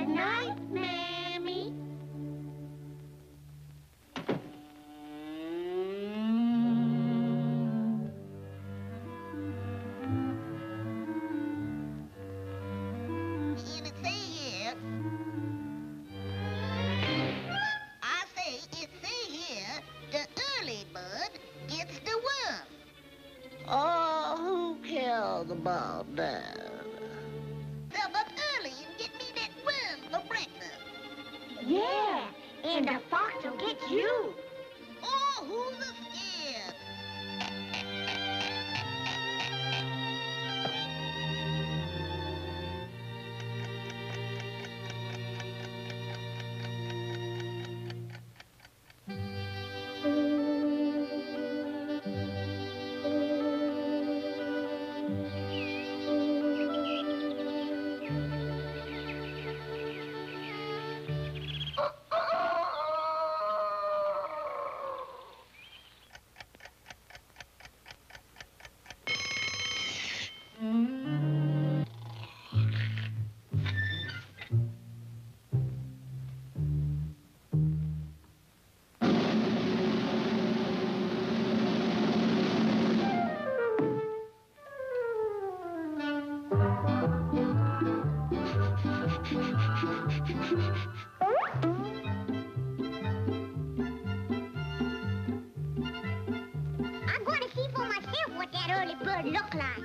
Good night, Mammy. Oh, who killed the bald dad? Step up early and get me that worm for breakfast. Yeah, and the fox will get you. Oh, who's scared? I'm going to see for myself what that early bird look like.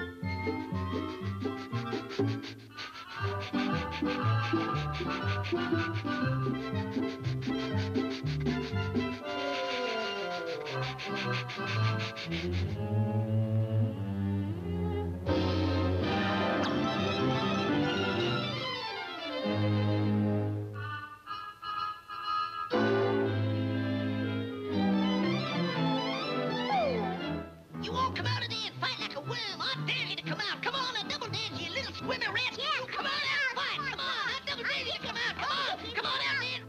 You won't come out of there and fight like a worm. I dare you to come out. Come on, a double dare you little swimmer rat. Yeah, Come on out, fight. Come on, I double dare you to come out. Come on, come on out there.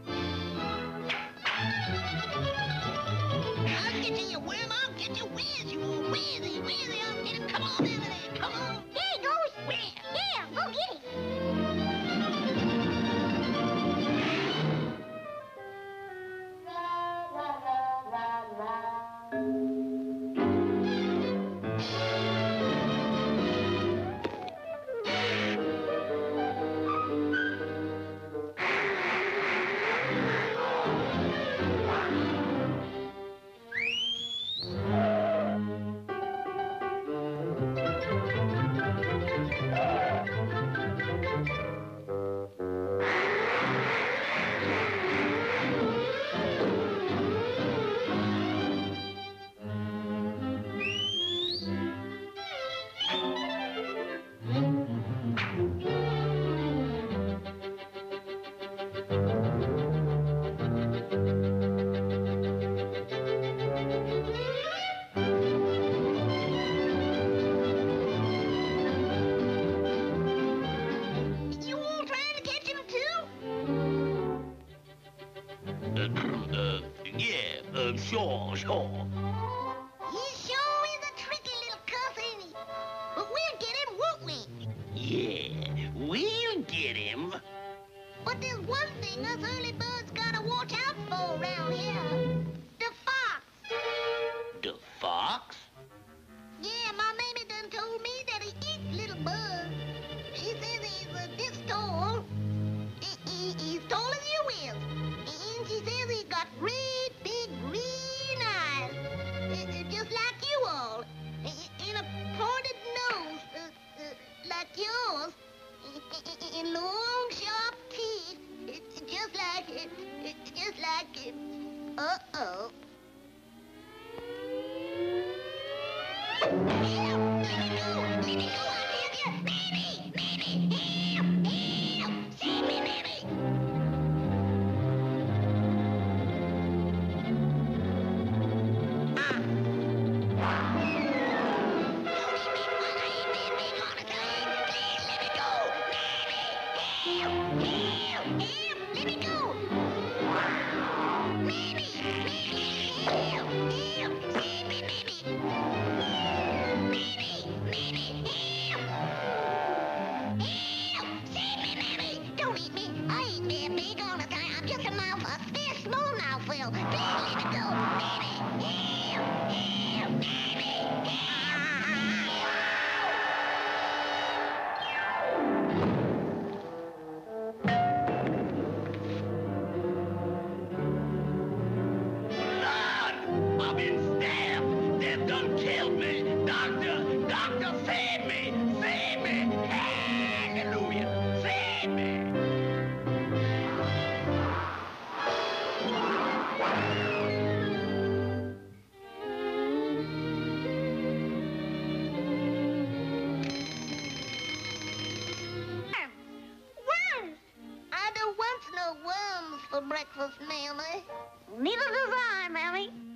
I'll get you, you worm. I'll get you. Where's you? Where's he? I'll get him. Come on out of there. Come on. There he goes. Where? There, go get him. You all trying to catch him too? Sure. He sure is a tricky little cuss, ain't he? But we'll get him, won't we? Yeah, we'll get him. But there's one thing us early birds gotta watch out for around here. The fox. The fox? Yeah, my mammy done told me that he eats little bugs. She says he's this tall. He's tall as you is. And she says he's got great big green eyes. Just like you all. And a pointed nose like yours. And long sharp teeth. Just like uh-oh. Help! Let me go! I'll help you! Mammy! Help! Save me, Mammy! Don't eat me while I ain't been big all the time. Please let me go! Mammy! Help! Let me go! Mammy! Help! Save me, Mammy! Mammy! Help! breakfast, Mammy. Neither does I, Mammy.